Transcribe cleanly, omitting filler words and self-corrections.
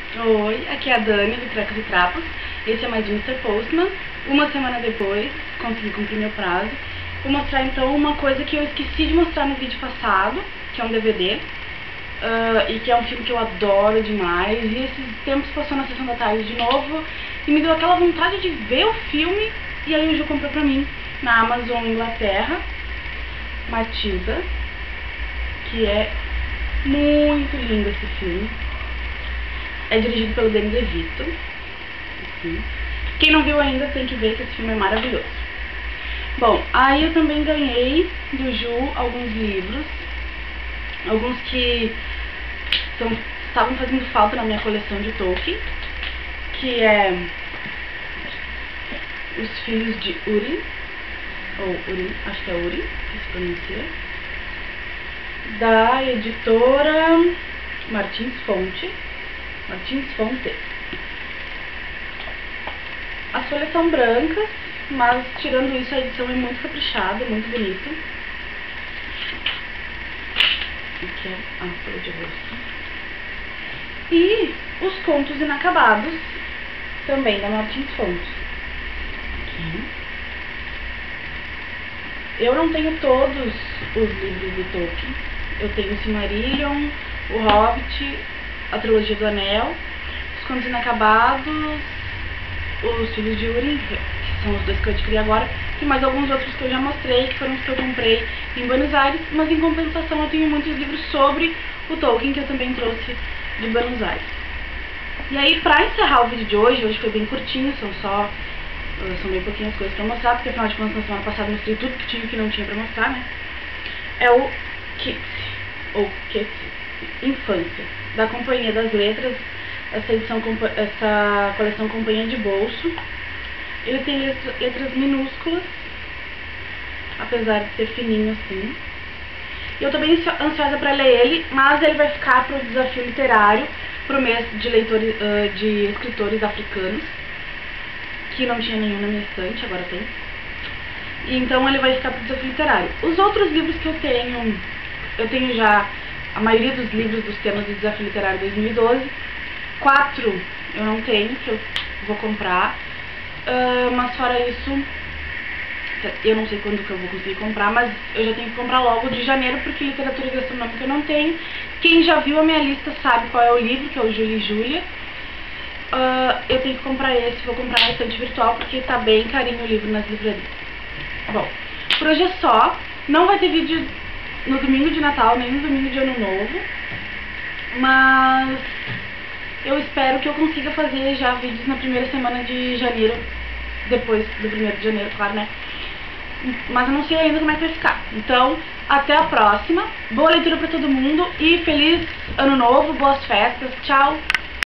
Oi, aqui é a Dani do Trecos e Trapos. Esse é mais um Mr. Postman. Uma semana depois, consegui cumprir meu prazo. Vou mostrar então uma coisa que eu esqueci de mostrar no vídeo passado, que é um DVD, e que é um filme que eu adoro demais. E esses tempos passou na sessão da tarde de novo e me deu aquela vontade de ver o filme. E aí o Ju comprou pra mim na Amazon Inglaterra, Matilda, que é muito lindo esse filme. É dirigido pelo Danny DeVito. Quem não viu ainda tem que ver, que esse filme é maravilhoso. Bom, aí eu também ganhei do Ju alguns livros. Alguns que estavam fazendo falta na minha coleção de Tolkien. Que é Os Filhos de Urim. Ou Urim, acho que é Urim que se pronuncia. Da editora Martins Fonte. As folhas são brancas, mas tirando isso a edição é muito caprichada, muito bonita. Aqui é a folha de rosto. E os contos inacabados, também da Martins Fonte. Aqui. Eu não tenho todos os livros do Tolkien. Eu tenho o Silmarillion, o Hobbit, a trilogia do Anel, os Contos Inacabados, os Filhos de Urim, que são os dois que eu adquiri agora, e mais alguns outros que eu já mostrei, que foram os que eu comprei em Buenos Aires, mas em compensação eu tenho muitos livros sobre o Tolkien que eu também trouxe de Buenos Aires. E aí, pra encerrar o vídeo de hoje foi bem curtinho, são bem pouquinhas coisas pra mostrar, porque afinal de contas na semana passada eu mostrei tudo que tinha e que não tinha pra mostrar, né? É o Kids, ou Kids, Infância, da Companhia das Letras. Essa coleção Companhia de Bolso. Ele tem letras minúsculas, apesar de ser fininho assim. E eu tô bem ansiosa pra ler ele, mas ele vai ficar pro desafio literário, pro mês de escritores africanos, que não tinha nenhum na minha estante, agora tem. E então ele vai ficar pro desafio literário. Os outros livros que eu tenho já a maioria dos livros dos temas do Desafio Literário 2012. 4 eu não tenho, que eu vou comprar. Mas fora isso, eu não sei quando que eu vou conseguir comprar, mas eu já tenho que comprar logo de janeiro, porque literatura gastronômica eu não tenho. Quem já viu a minha lista sabe qual é o livro, que é o Júlia e Júlia. Eu tenho que comprar esse, vou comprar na estante virtual, porque tá bem carinho o livro nas livrarias. Bom, por hoje é só. Não vai ter vídeo no domingo de Natal, nem no domingo de Ano Novo, mas eu espero que eu consiga fazer já vídeos na primeira semana de janeiro, depois do 1º de janeiro, claro, né? Mas eu não sei ainda como é que vai ficar. Então, até a próxima. Boa leitura pra todo mundo e feliz Ano Novo, boas festas, tchau!